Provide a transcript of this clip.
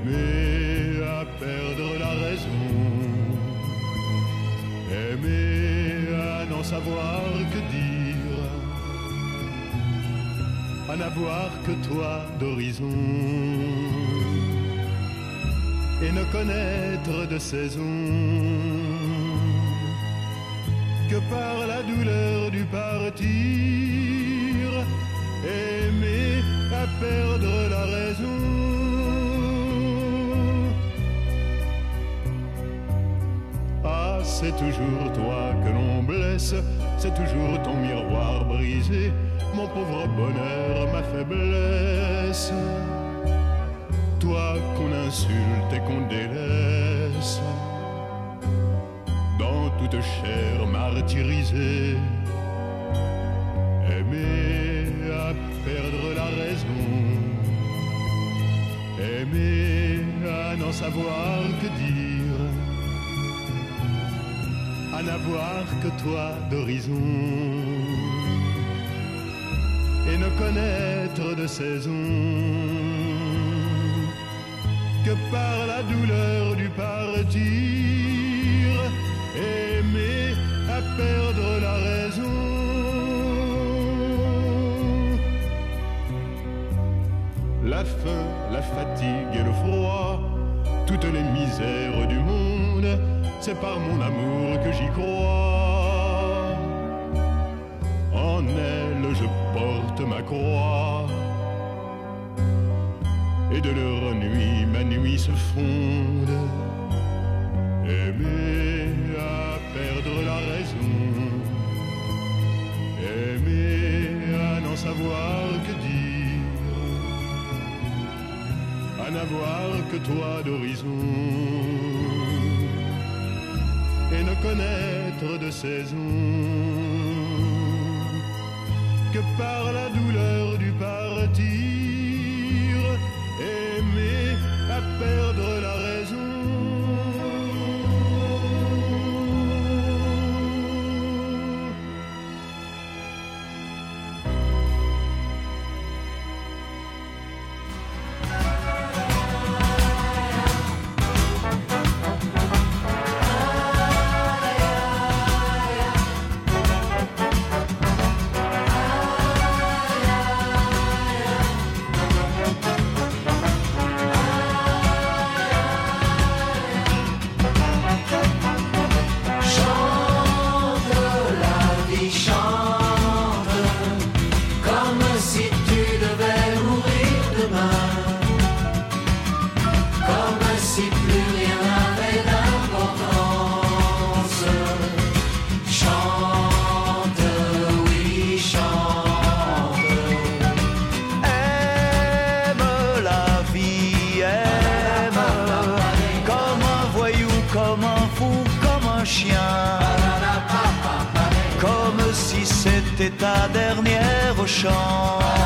Aimer à perdre la raison, aimer à n'en savoir que dire, à n'avoir que toi d'horizon, et ne connaître de saison que par la douleur du partir. Aimer à perdre la raison, ah, c'est toujours toi que l'on blesse, c'est toujours ton miroir brisé, mon pauvre bonheur, ma faiblesse. Toi qu'on insulte et qu'on délaisse, dans toute chair martyrisée. Aimer à perdre la raison, aimer à n'en savoir que dire, à n'avoir que toi d'horizon, et ne connaître de saison que par la douleur du partir. Aimer à perdre la raison, la faim, la fatigue et le froid, toutes les misères du monde, c'est par mon amour que j'y crois. En elle je porte ma croix, et de leur nuit ma nuit se fonde. Aimer à perdre la raison, aimer à n'en savoir que dire, à n'avoir que toi d'horizon, et ne connaître de saison que par la douleur du partir. Aimer à perdre la raison. Ta dernière chance.